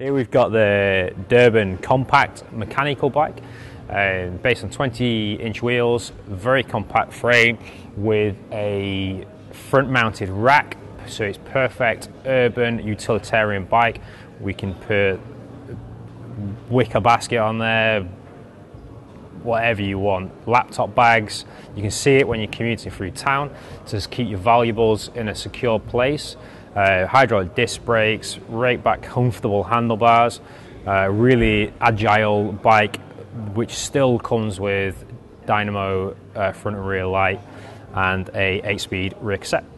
Here we've got the Durban compact mechanical bike, based on 20-inch wheels, very compact frame with a front-mounted rack, so it's perfect urban utilitarian bike. We can put wicker basket on there, whatever you want, laptop bags. You can see it when you're commuting through town to just keep your valuables in a secure place. Hydraulic disc brakes, right back comfortable handlebars, really agile bike which still comes with dynamo front and rear light and a 8-speed rear cassette.